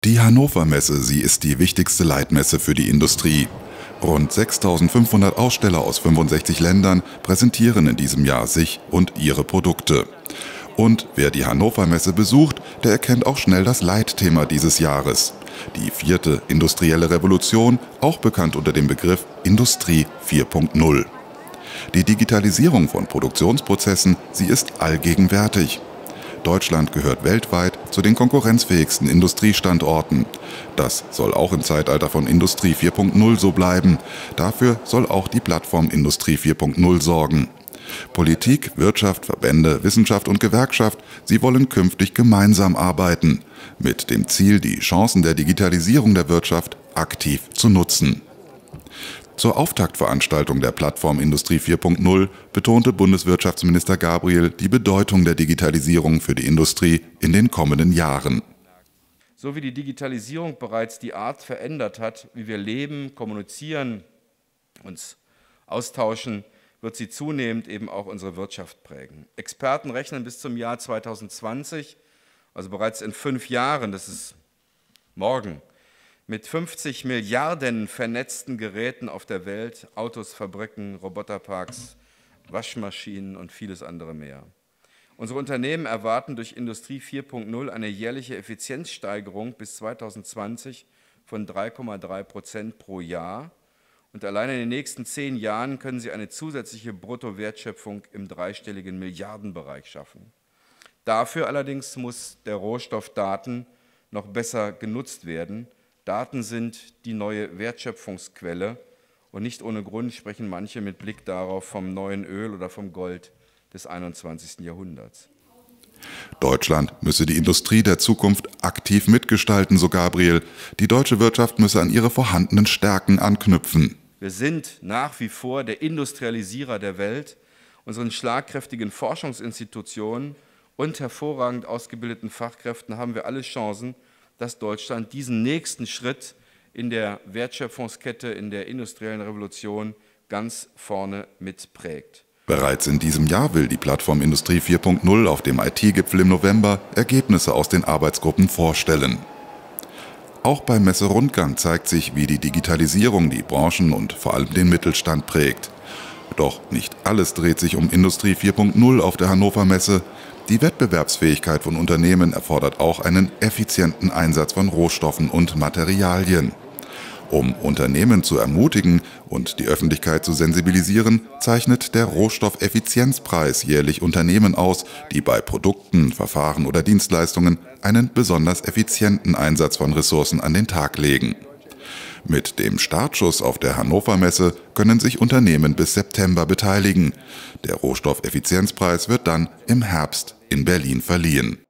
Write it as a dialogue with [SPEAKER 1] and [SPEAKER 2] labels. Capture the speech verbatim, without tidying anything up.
[SPEAKER 1] Die Hannover Messe, sie ist die wichtigste Leitmesse für die Industrie. Rund sechstausendfünfhundert Aussteller aus fünfundsechzig Ländern präsentieren in diesem Jahr sich und ihre Produkte. Und wer die Hannover Messe besucht, der erkennt auch schnell das Leitthema dieses Jahres. Die vierte industrielle Revolution, auch bekannt unter dem Begriff Industrie vier Punkt null. Die Digitalisierung von Produktionsprozessen, sie ist allgegenwärtig. Deutschland gehört weltweit zu den konkurrenzfähigsten Industriestandorten. Das soll auch im Zeitalter von Industrie vier Punkt null so bleiben. Dafür soll auch die Plattform Industrie vier Punkt null sorgen. Politik, Wirtschaft, Verbände, Wissenschaft und Gewerkschaft, sie wollen künftig gemeinsam arbeiten, mit dem Ziel, die Chancen der Digitalisierung der Wirtschaft aktiv zu nutzen. Zur Auftaktveranstaltung der Plattform Industrie vier Punkt null betonte Bundeswirtschaftsminister Gabriel die Bedeutung der Digitalisierung für die Industrie in den kommenden Jahren.
[SPEAKER 2] So wie die Digitalisierung bereits die Art verändert hat, wie wir leben, kommunizieren, uns austauschen, wird sie zunehmend eben auch unsere Wirtschaft prägen. Experten rechnen bis zum Jahr zweitausendzwanzig, also bereits in fünf Jahren, das ist morgen, mit fünfzig Milliarden vernetzten Geräten auf der Welt, Autos, Fabriken, Roboterparks, Waschmaschinen und vieles andere mehr. Unsere Unternehmen erwarten durch Industrie vier Punkt null eine jährliche Effizienzsteigerung bis zweitausendzwanzig von drei Komma drei Prozent pro Jahr. Und allein in den nächsten zehn Jahren können sie eine zusätzliche Bruttowertschöpfung im dreistelligen Milliardenbereich schaffen. Dafür allerdings muss der Rohstoff Daten noch besser genutzt werden. Daten sind die neue Wertschöpfungsquelle und nicht ohne Grund sprechen manche mit Blick darauf vom neuen Öl oder vom Gold des einundzwanzigsten Jahrhunderts.
[SPEAKER 1] Deutschland müsse die Industrie der Zukunft aktiv mitgestalten, so Gabriel. Die deutsche Wirtschaft müsse an ihre vorhandenen Stärken anknüpfen.
[SPEAKER 2] Wir sind nach wie vor der Industrialisierer der Welt. Unseren schlagkräftigen Forschungsinstitutionen und hervorragend ausgebildeten Fachkräften haben wir alle Chancen, dass Deutschland diesen nächsten Schritt in der Wertschöpfungskette, in der industriellen Revolution ganz vorne mitprägt.
[SPEAKER 1] Bereits in diesem Jahr will die Plattform Industrie vier Punkt null auf dem I T-Gipfel im November Ergebnisse aus den Arbeitsgruppen vorstellen. Auch beim Messerundgang zeigt sich, wie die Digitalisierung die Branchen und vor allem den Mittelstand prägt. Doch nicht alles dreht sich um Industrie vier Punkt null auf der Hannover Messe. Die Wettbewerbsfähigkeit von Unternehmen erfordert auch einen effizienten Einsatz von Rohstoffen und Materialien. Um Unternehmen zu ermutigen und die Öffentlichkeit zu sensibilisieren, zeichnet der Rohstoffeffizienzpreis jährlich Unternehmen aus, die bei Produkten, Verfahren oder Dienstleistungen einen besonders effizienten Einsatz von Ressourcen an den Tag legen. Mit dem Startschuss auf der Hannover Messe können sich Unternehmen bis September beteiligen. Der Rohstoffeffizienzpreis wird dann im Herbst in Berlin verliehen.